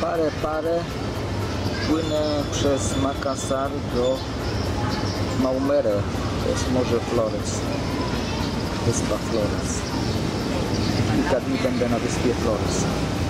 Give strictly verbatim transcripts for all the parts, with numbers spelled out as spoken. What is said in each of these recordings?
parę, parę płynę przez Makassar do Maumere, to jest Morze Flores, wyspa Flores. Kilka dni będę na wyspie Flores.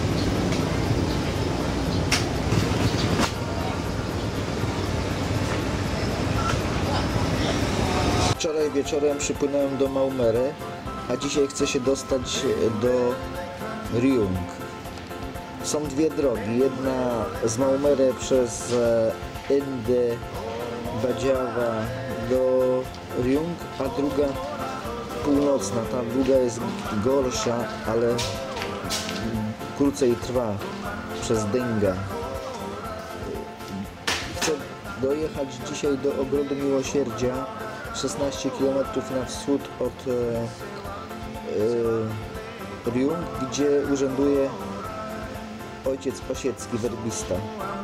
Wczoraj wieczorem przypłynąłem do Maumere, a dzisiaj chcę się dostać do Riung. Są dwie drogi, jedna z Maumere przez Indy, Badziawa do Riung, a druga północna. Ta druga jest gorsza, ale krócej trwa, przez Dinga. Chcę dojechać dzisiaj do Ogrodu Miłosierdzia, szesnaście kilometrów na wschód od e, e, Riung, gdzie urzęduje ojciec Pasiecki, werbista.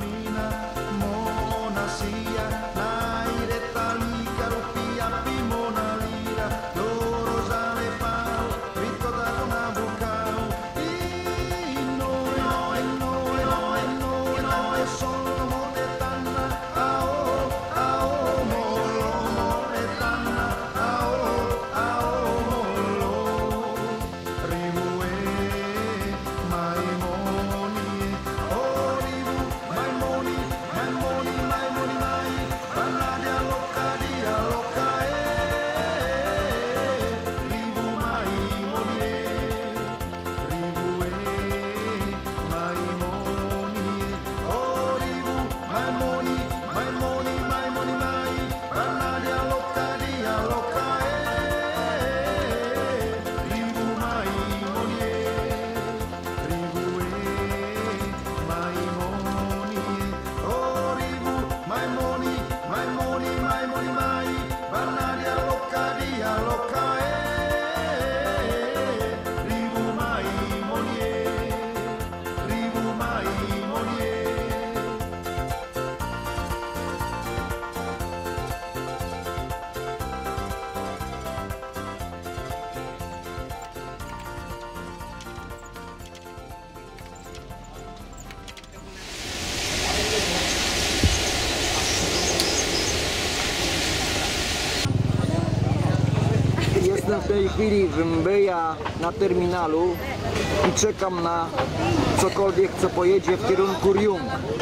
Jestem w tej chwili w Mbeya na terminalu i czekam na cokolwiek, co pojedzie w kierunku Riung.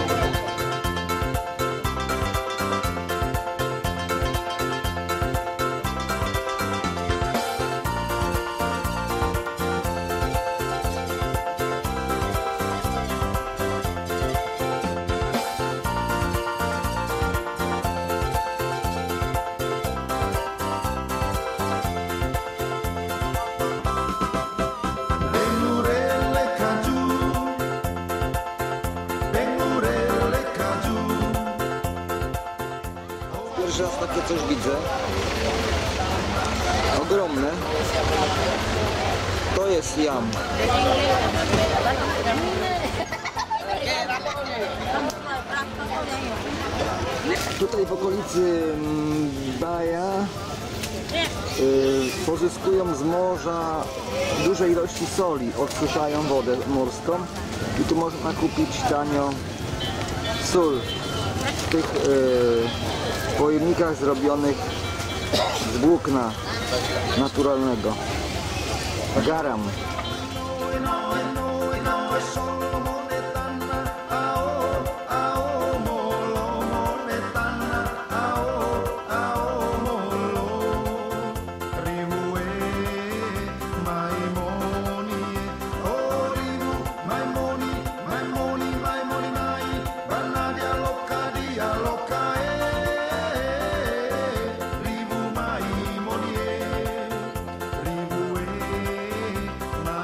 Pierwszy raz takie coś widzę. Ogromne. To jest jam. Tutaj w okolicy Mbeya y, pozyskują z morza duże ilości soli. Odsuszają wodę morską i tu można kupić tanio sól w tych y, pojemnikach zrobionych z włókna naturalnego. Garam. My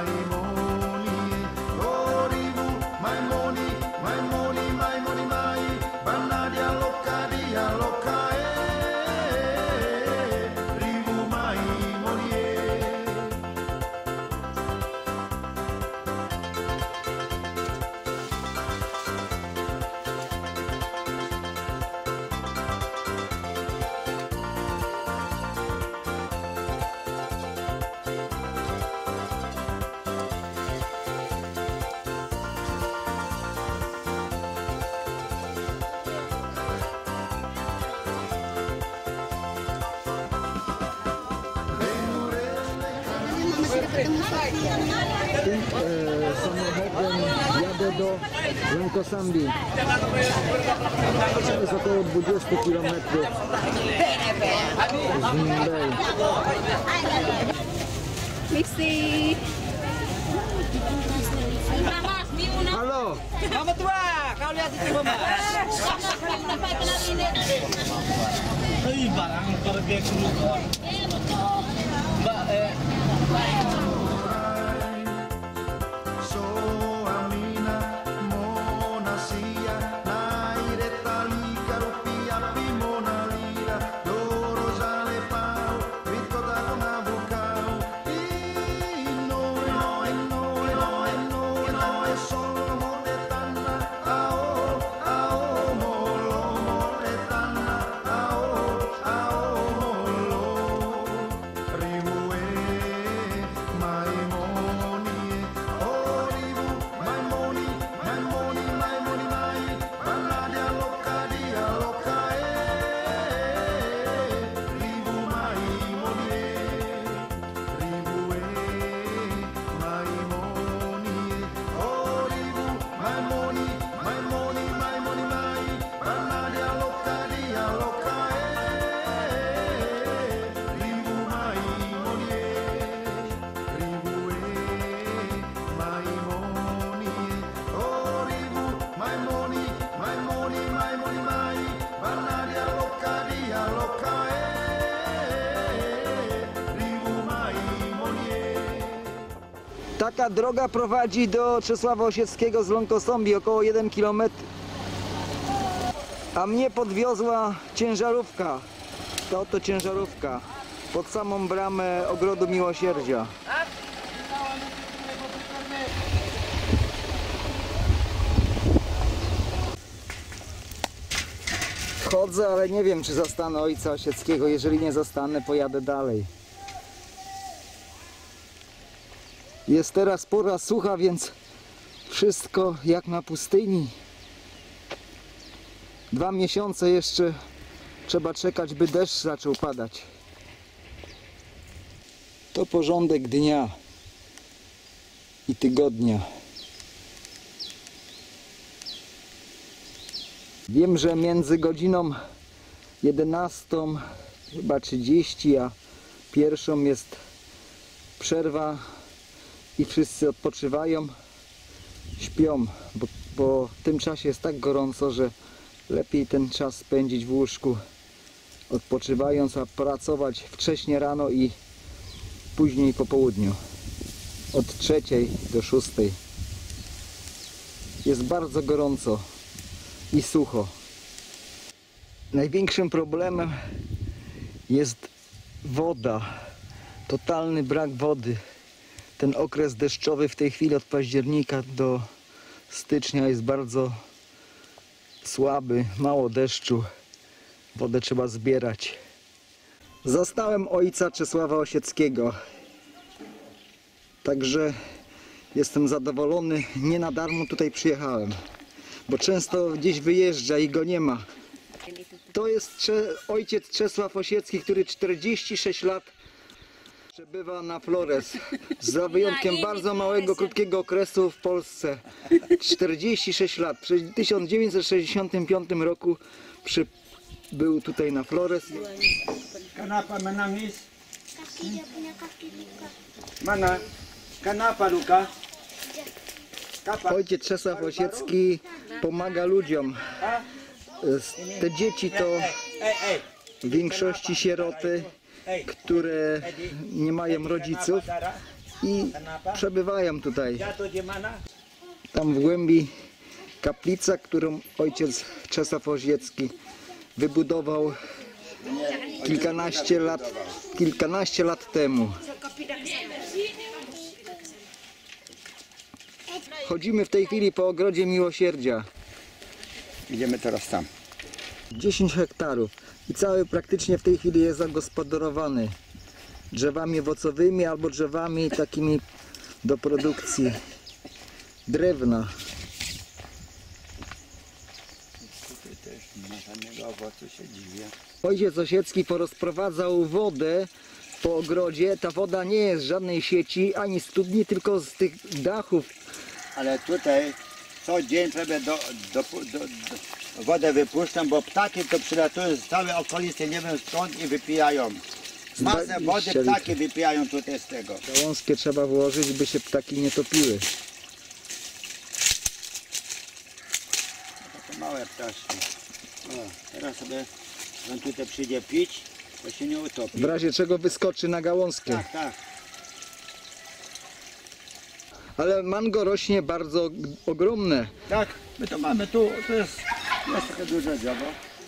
Tym e, samochodem jadę do Langkosambi. To jest około dwadzieścia kilometrów z Mumbai. Mixi. Halo! Mama tua, kau lihat itu mama. Hei, barang pergi keluar. Mbak, eh. Taka droga prowadzi do Czesława Osieckiego z Langkosambi, około jeden kilometr. A mnie podwiozła ciężarówka. To oto ciężarówka. Pod samą bramę Ogrodu Miłosierdzia. Chodzę, ale nie wiem, czy zastanę ojca Osieckiego. Jeżeli nie zastanę, pojadę dalej. Jest teraz pora sucha, więc wszystko jak na pustyni. Dwa miesiące jeszcze trzeba czekać, by deszcz zaczął padać. To porządek dnia i tygodnia. Wiem, że między godziną jedenastą chyba trzydzieści a pierwszą jest przerwa i wszyscy odpoczywają, śpią, bo, bo w tym czasie jest tak gorąco, że lepiej ten czas spędzić w łóżku, odpoczywając, a pracować wcześnie rano i później po południu, od trzeciej do szóstej. Jest bardzo gorąco i sucho. Największym problemem jest woda, totalny brak wody. Ten okres deszczowy w tej chwili od października do stycznia jest bardzo słaby, mało deszczu. Wodę trzeba zbierać. Zastałem ojca Czesława Osieckiego. Także jestem zadowolony. Nie na darmo tutaj przyjechałem, bo często gdzieś wyjeżdża i go nie ma. To jest Cze- ojciec Czesław Osiecki, który czterdzieści sześć lat przebywa na Flores, za wyjątkiem bardzo małego, krótkiego okresu w Polsce. czterdzieści sześć lat. W tysiąc dziewięćset sześćdziesiątym piątym roku przybył tutaj na Flores. Kenapa menangis? Kaki dia punya kaki luka. Mana? Kenapa luka? Ojciec Czesław Osiecki pomaga ludziom. Te dzieci to w większości sieroty, które nie mają rodziców i przebywają tutaj. Tam w głębi kaplica, którą ojciec Czesław Osiecki wybudował kilkanaście lat, kilkanaście lat temu. Chodzimy w tej chwili po Ogrodzie Miłosierdzia. Idziemy teraz tam. dziesięć hektarów i cały praktycznie w tej chwili jest zagospodarowany drzewami owocowymi albo drzewami takimi do produkcji drewna. Tutaj też nie ma żadnego owocu, się dziwię. Ojciec Osiecki porozprowadzał wodę po ogrodzie, ta woda nie jest z żadnej sieci, ani studni, tylko z tych dachów. Ale tutaj co dzień trzeba do, do, do, do wodę wypuszczam, bo ptaki to przylatują z całej okolicy, nie wiem skąd i wypijają. Masę wody dwadzieścia ptaki wypijają tutaj z tego. Gałązkę trzeba włożyć, by się ptaki nie topiły. Takie małe ptaszki. O, teraz sobie on tutaj przyjdzie pić, to się nie utopi. W razie czego wyskoczy na gałązkę. Tak, tak. Ale mango rośnie bardzo g- ogromne. Tak, my to mamy tu, to jest, jest takie duże drzewo.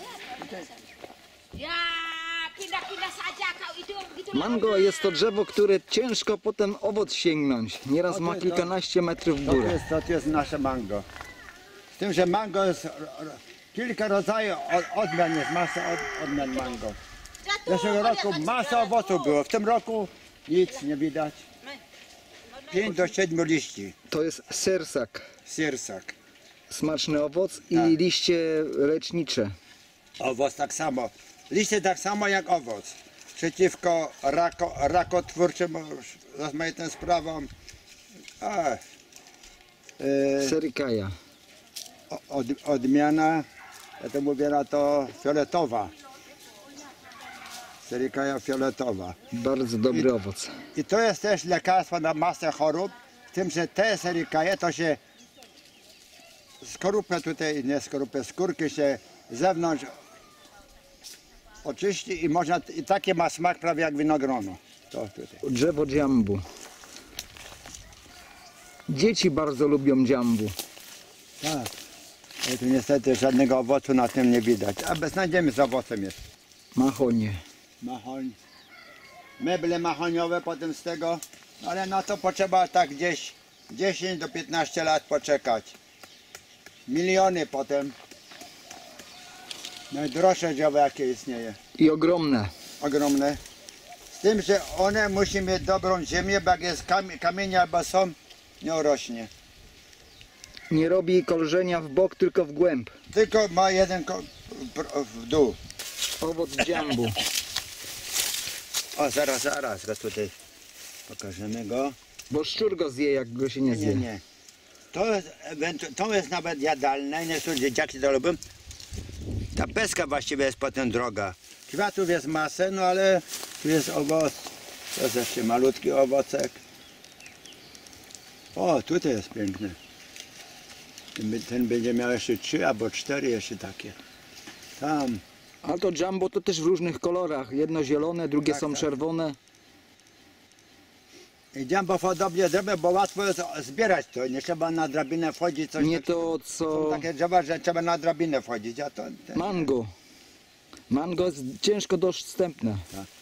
Ya, pindah-pindah saja kau itu begitu. Mango jest to drzewo, które ciężko potem owoc sięgnąć. Nieraz ma kilkanaście metrów w To górę. jest, to jest nasze mango. Z tym, że mango jest ro- ro- kilka rodzajów od, odmian, jest masa od, odmian mango. Zeszłego roku masa owoców było, w tym roku nic nie widać. pięć do siedmiu liści, To jest sersak, siersak. smaczny owoc i Tak. liście lecznicze. Owoc tak samo. Liście tak samo jak owoc. Przeciwko rako, rakotwórczym rozmaitym sprawom. A, y, Serykaja. od, odmiana, ja to mówię na to fioletowa. Serikaja fioletowa. Bardzo dobry owoc. I to jest też lekarstwo na masę chorób, z tym, że te serikaje to się skorupę tutaj, nie skorupę, skórki się z zewnątrz oczyści i można, i takie ma smak prawie jak winogrono. To tutaj. Drzewo dżambu. Dzieci bardzo lubią dżambu. Tak. Ale tu niestety żadnego owocu na tym nie widać. A bez znajdziemy z owocem jest. Mahonie. Mahoń. Meble mahoniowe potem z tego, ale na to potrzeba tak gdzieś dziesięć do piętnastu lat poczekać. Miliony potem. Najdroższe drzewo jakie istnieje. I ogromne. Ogromne. Z tym, że one musi mieć dobrą ziemię, bo jak jest kam kamienie albo są, nie urośnie. Nie robi korzenia w bok, tylko w głęb. Tylko ma jeden ko- pr- w dół. Owoc dżambu. O, zaraz, zaraz go tutaj pokażemy go. Bo szczur go zje, jak go się nie Nie, zje. nie. To jest, ewentu- to jest nawet jadalne, niektóre dzieciaki to lubią. Ta peska właściwie jest potem droga. Kwiatów jest masę, no ale tu jest owoc. To jest jeszcze malutki owocek. O, tutaj jest piękny. Ten, by- ten będzie miał jeszcze trzy albo cztery jeszcze takie. Tam. A to dżambo to też w różnych kolorach. Jedno zielone, drugie Tak, są tak. czerwone. I jumbo podobnie zrobię, bo łatwo jest zbierać to. Nie trzeba na drabinę wchodzić. Coś Nie tak- to Są co takie drzewa, że trzeba na drabinę wchodzić, a to... Ten... mango. Mango jest ciężko dostępne.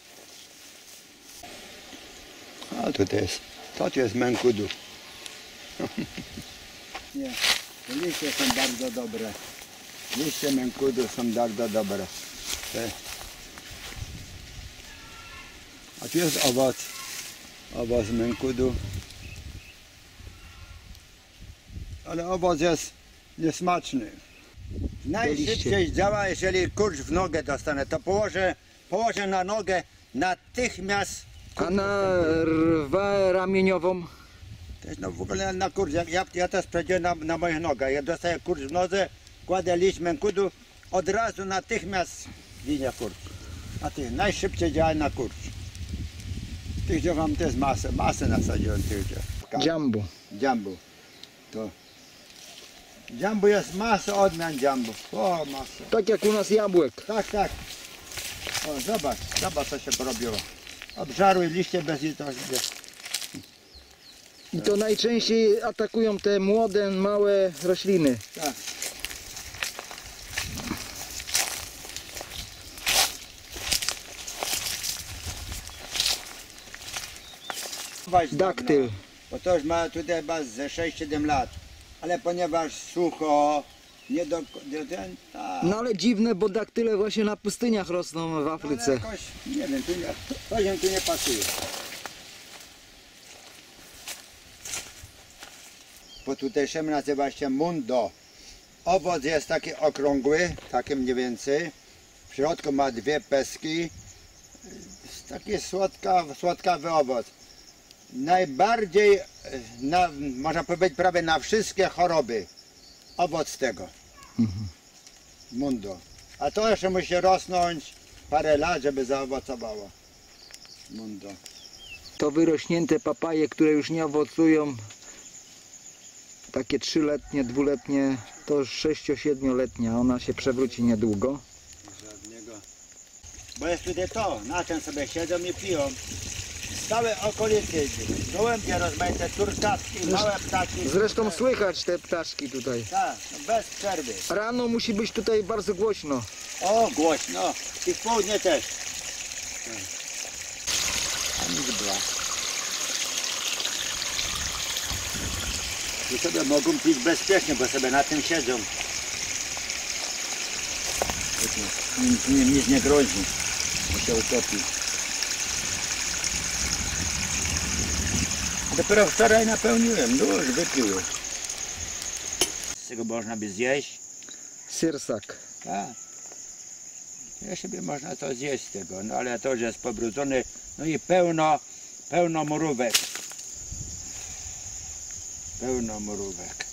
A tutaj jest, to tu jest mękudu. Nie, te liście są bardzo dobre. Liście mękudu są bardzo dobre. Te. A tu jest owoc. Owoc mękudu. Ale owoc jest niesmaczny. Najszybciej działa, jeżeli kurcz w nogę dostanę, to położę, położę na nogę natychmiast. A na rwę ramieniową Też no w ogóle na kurcz, ja, ja, ja to sprawdziłem na, na moich nogach. Ja dostaję kurcz w nodze, kładę liść mękudu, od razu natychmiast ginie kurcz. A ty najszybciej działa na kurcz. Tych drzew mam też masę, masę nasadziłem tych drzew. dżambu. Dżambu. To. Dżambu jest masa odmian dżambu. O, masa. Tak jak u nas jabłek. Tak, tak. O, zobacz, zobacz co się porobiło. Obżarły liście bez litości. I to najczęściej atakują te młode, małe rośliny. Tak. Daktyl. Bo to już ma tutaj chyba ze sześć siedem lat. Ale ponieważ sucho, nie do... Nie, ten, tak. No ale dziwne, bo daktyle właśnie na pustyniach rosną w Ale Afryce. jakoś, nie wiem, tu nie, to się tu nie pasuje. Po tutejszemu nazywa się mundo. Owoc jest taki okrągły, taki mniej więcej. W środku ma dwie peski. Z taki słodka, słodkawy owoc. Najbardziej, e, na, można powiedzieć, prawie na wszystkie choroby owoc tego. Mundo. A to jeszcze musi rosnąć parę lat, żeby zaowocowało. Mundo. To wyrośnięte papaje, które już nie owocują, takie trzyletnie, dwuletnie, to już sześcio-siedmioletnia, ona się przewróci niedługo. Żadnego. Bo jest tutaj to, na czym sobie siedzą i piją. Z całej okolicy gołębie rozmaite, turkawki, małe ptaki. Zresztą słychać te ptaszki tutaj. Tak, no bez przerwy. Rano musi być tutaj bardzo głośno. O, głośno. I w południe też. A nic była. I sobie mogą pić bezpiecznie, bo sobie na tym siedzą. Nic, nic, nic nie grozi, bo się utopi. Dopiero wczoraj napełniłem, no już wypiły. Z tego można by zjeść. Syrsak. Tak. Ja sobie można to zjeść z tego, no ale to, że jest pobrudzony, no i pełno, pełno mrówek. Pełno mrówek.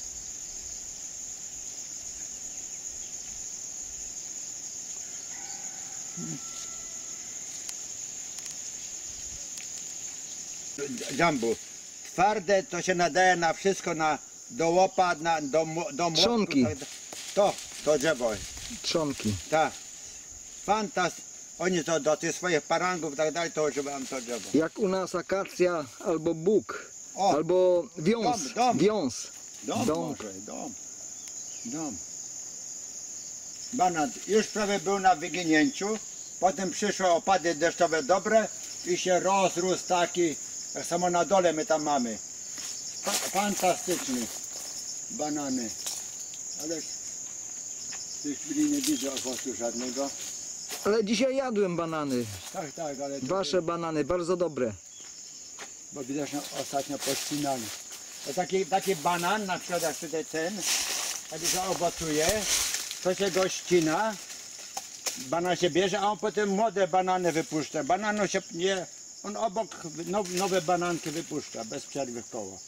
Jambu. Twarde to się nadaje na wszystko, na do łopa, na, do, mło- do młotku. Trzonki. tak- To, to drzewo. Trzonki. Tak. Fantast. Oni to do tych swoich parangów i tak dalej, to używam to drzewo. Jak u nas akacja albo bóg, O, albo wiąz. dom, dom. Wiąz. dom, dom. może, dom. Dom. Banan już prawie był na wyginięciu, potem przyszły opady deszczowe dobre i się rozrósł taki, tak samo na dole my tam mamy. Fa fantastyczny. Banany. Ale w tej chwili nie widzę owocu żadnego. Ale dzisiaj jadłem banany. Tak, tak, ale to Wasze banany, bardzo dobre. bo widać, no, ostatnio pościnali. To taki, taki banan, na przykład jak tutaj ten, jak się owocuje, to się go ścina, banan się bierze, a on potem młode banany wypuszcza. Bananu się nie, on obok now, nowe bananki wypuszcza, bez przerwy w koło.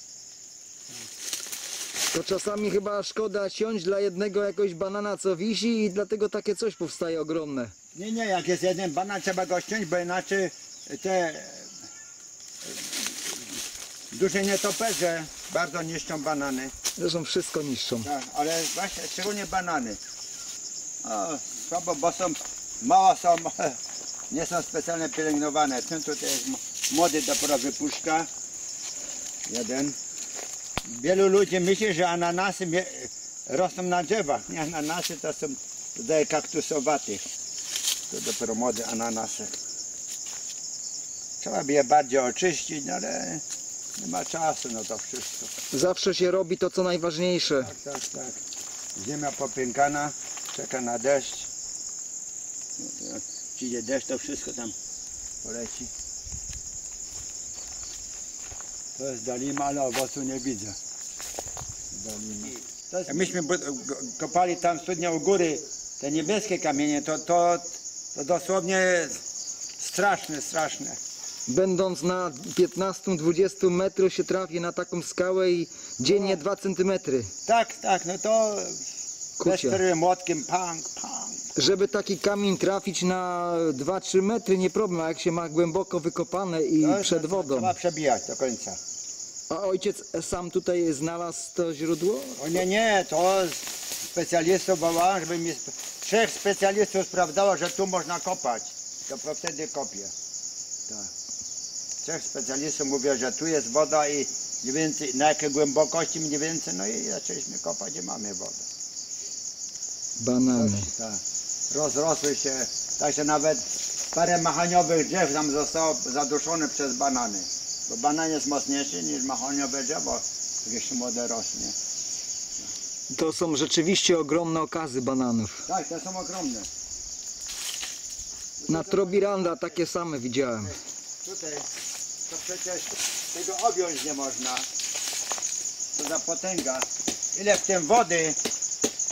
To czasami chyba szkoda ciąć dla jednego jakoś banana, co wisi, i dlatego takie coś powstaje ogromne. Nie, nie, jak jest jeden banan, trzeba go ściąć, bo inaczej te e, duże nietoperze bardzo niszczą banany. Zresztą wszystko niszczą. Tak, ale właśnie szczególnie banany. O, słabo, bo są, mało są, nie są specjalnie pielęgnowane. Ten tutaj jest m- młody, dopiero wypuszcza. Jeden. Wielu ludzi myśli, że ananasy mie- rosną na drzewach. Nie, ananasy to są tutaj kaktusowate. To dopiero młode ananasy. Trzeba by je bardziej oczyścić, no ale nie ma czasu na to wszystko. Zawsze się robi to, co najważniejsze. Tak, tak, tak. Ziemia popękana, czeka na deszcz. Jak przyjdzie deszcz, to wszystko tam poleci. To jest dalima, ale owocu nie widzę. Dalima. Jak myśmy bu- go- kopali tam studnię u góry, te niebieskie kamienie, to, to, to dosłownie straszne, straszne. Będąc na piętnastu dwudziestu metrów się trafi na taką skałę i dziennie dwa centymetry. Tak, tak, no to bez Kucie. przerwy młotkiem, pang, pang. Żeby taki kamień trafić na dwa trzy metry, nie problem, a jak się ma głęboko wykopane i To jest- przed wodą. Trzeba przebijać do końca. A ojciec sam tutaj znalazł to źródło? O nie, nie, to specjalistów wołałem, żeby mi sp- trzech specjalistów sprawdzało, że tu można kopać. To po- wtedy kopię. Tak. Trzech specjalistów mówią, że tu jest woda i mniej więcej, na jakiej głębokości mniej więcej, no i zaczęliśmy kopać i mamy wodę. Banany. Tak. Rozrosły się, tak że nawet parę machaniowych drzew tam zostało zaduszone przez banany. Bo banan jest mocniejszy niż machaniowe drzewo, jak jeszcze młode rośnie. To są rzeczywiście ogromne okazy bananów. Tak, te są ogromne. Na Trobiranda takie same widziałem. Tutaj to przecież tego objąć nie można. To za potęga. Ile w tym wody?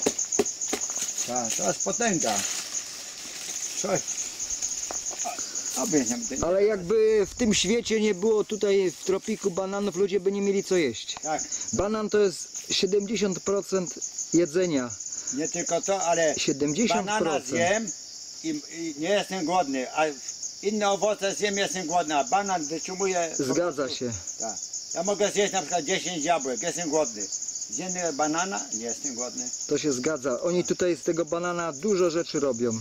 Tak, to jest potęga. Coś. Obojętnie. Ale jakby w tym świecie nie było tutaj w tropiku bananów, ludzie by nie mieli co jeść. Tak, Banan to jest siedemdziesiąt procent jedzenia. nie tylko to, ale siedemdziesiąt banana procent. zjem i, i nie jestem głodny, a inne owoce zjem, jestem głodny, a banan wytrzymuje... Zgadza się. Tak. Ja mogę zjeść na przykład dziesięć jabłek, jestem głodny. Z jednego banana nie jestem głodny. To się zgadza. Oni tutaj z tego banana dużo rzeczy robią.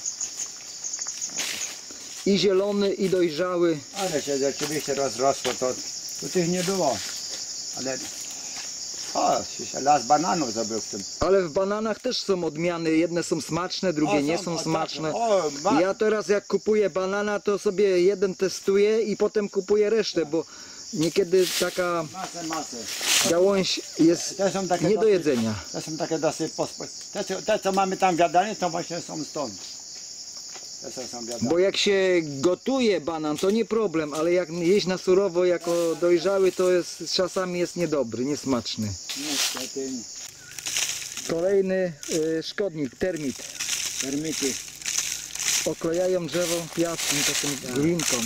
I zielony, i dojrzały. Ale się rzeczywiście rozrosło, to tu tych nie było. Ale o, się las bananów zrobił w tym. Ale w bananach też są odmiany. Jedne są smaczne, drugie O, nie są, są o, tak. smaczne. O, ma- Ja teraz jak kupuję banana, to sobie jeden testuję i potem kupuję resztę, bo niekiedy taka Masę, masę. gałąź jest Te są takie nie do dosyć- jedzenia. Te są takie dosyć pospo... te, co- te co mamy tam w jadalni, to właśnie są stąd. Te co są w jadalni. Bo jak się gotuje banan, to nie problem, ale jak jeść na surowo jako dojrzały, to jest, czasami jest niedobry, niesmaczny. Niestety, Kolejny y, szkodnik, termit. termity. Oklejają drzewo piaskiem, taką glinką.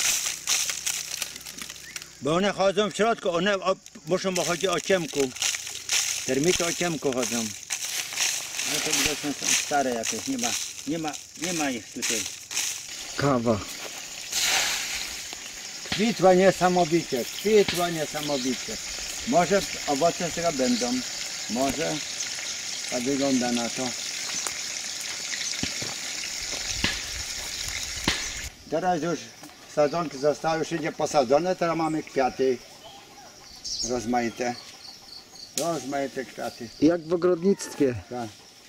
Bo one chodzą w środku, one o, muszą chodzić o ciemku. Termity o ciemku chodzą. Ale to widocznie są stare jakieś, nie ma, nie ma, nie ma ich tutaj. Kawa. Kwitła niesamowicie, kwitła niesamowicie. Może owoce z tego będą, może tak wygląda na to. Teraz już sadzonki zostały już wszędzie posadzone, teraz mamy kwiaty rozmaite. Rozmaite kwiaty. Jak w ogrodnictwie. Tak.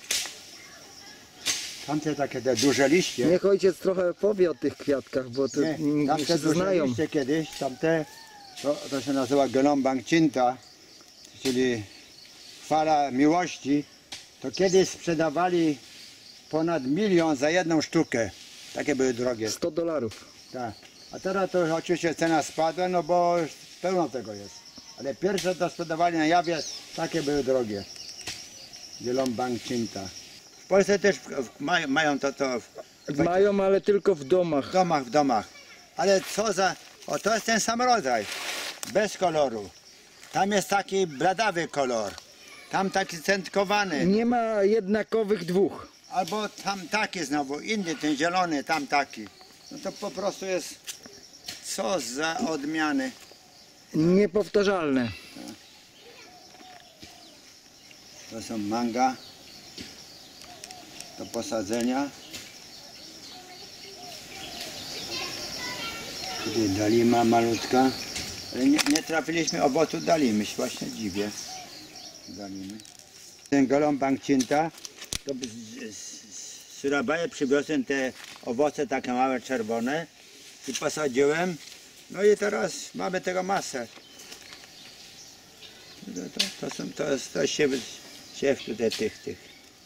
Tamte takie te duże liście. Niech ojciec trochę powie o tych kwiatkach, bo to Nie, nie tamte wszyscy duże znają. liście kiedyś, tamte, to, to się nazywa Gelombang Cinta, czyli fala miłości. To kiedyś sprzedawali ponad milion za jedną sztukę. Takie były drogie. sto dolarów. Tak. A teraz to oczywiście cena spadła, no bo już pełno tego jest. Ale pierwsze to sprzedawali na jawie, takie były drogie. Gelombang Cinta. W Polsce też w, w, mają, mają to, to w, w, Mają, ale tylko w domach. w domach, w domach. Ale co za... O, to jest ten sam rodzaj. Bez koloru. Tam jest taki bladawy kolor. Tam taki centkowany. Nie ma jednakowych dwóch. Albo tam taki znowu, inny, ten zielony, tam taki. No to po prostu jest... Co za odmiany. Niepowtarzalne. To są manga do posadzenia. Tutaj dalima malutka. Ale nie, nie trafiliśmy owocu dalimy, się właśnie dziwię. Dalimy. Ten Gelombang Cinta, to z, z, z Surabaje przywiozłem te owoce takie małe, czerwone i posadziłem. No i teraz mamy tego masę. To, to, to, są, to jest to siew, siew tutaj tych, tych.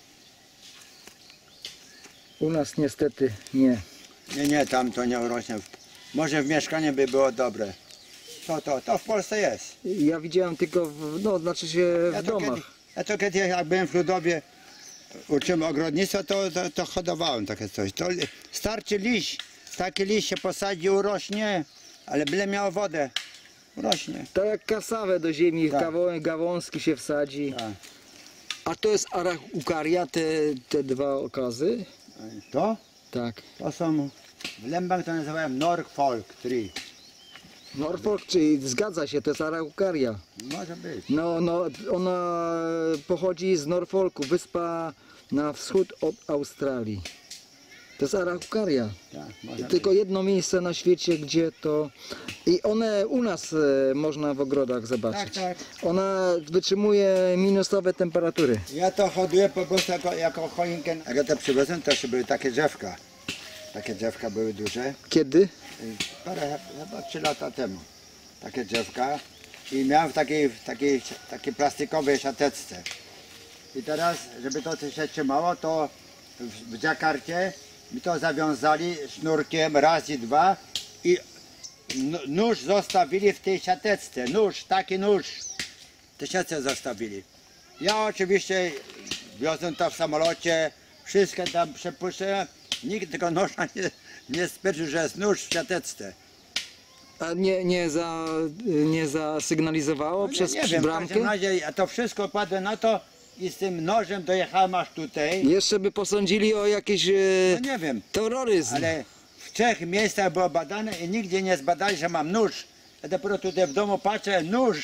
U nas niestety nie. Nie, nie, tam to nie urośnie. Może w mieszkaniu by było dobre. To, to, to w Polsce jest. Ja widziałem tylko, w, no znaczy się Ja w to, domach. kiedyś, ja to kiedyś jak byłem w Ludowie, uczyłem ogrodnictwa, to, to, to hodowałem takie coś. To li- starczy liść, taki liść się posadzi, urośnie, ale byle miało wodę, urośnie. Tak jak kasawę do ziemi, Tak. kawo- gałązki się wsadzi. Tak. A to jest araukaria, te, te dwa okazy? To? Tak. To są, w Lębach to nazywają Norfolk Tree. Norfolk, czyli zgadza się, to jest araukaria. Może być. No, no, ona pochodzi z Norfolku, wyspa na wschód od Australii. To jest araukaria. Tak, może Tylko jedno miejsce na świecie, gdzie to... I one u nas e, można w ogrodach zobaczyć. Tak, tak. Ona wytrzymuje minusowe temperatury. Ja to hoduję po prostu jako, jako choinkę. Jak ja to przywiozłem, to jeszcze były takie drzewka. Takie drzewka były duże. Kiedy? Y, Parę, chyba trzy lata temu. Takie drzewka. I miałem w takiej, w takiej, takiej plastikowej siateczce. I teraz, żeby to się trzymało, to w, w Dżakarcie mi to zawiązali sznurkiem raz i dwa i n- nóż zostawili w tej siateczce. Nóż, taki nóż. Te siatce zostawili. Ja oczywiście wiozłem to w samolocie, wszystko tam przepuszczę. Nikt tego noża nie, Nie stwierdził, że jest nóż w siateczce. A nie, nie, za, nie zasygnalizowało No przez nie, nie wiem, w bramkę? każdym razie a to wszystko padło na to i z tym nożem dojechałem aż tutaj. Jeszcze by posądzili o jakieś e, No nie wiem, terroryzm. ale w trzech miejscach było badane i nigdzie nie zbadali, że mam nóż. Ja dopiero tutaj w domu patrzę, nóż.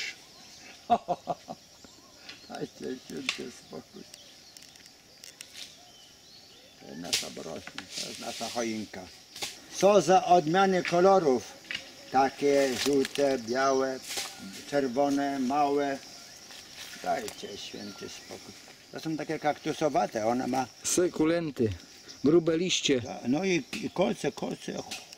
Dajcie święty spokój. To jest nasza brośnia, to jest nasza choinka. Co za odmiany kolorów. Takie żółte, białe, czerwone, małe. Dajcie święty spokój. To są takie kaktusowate, ona ma, Sekulenty, grube liście. no i, i kolce, kolce,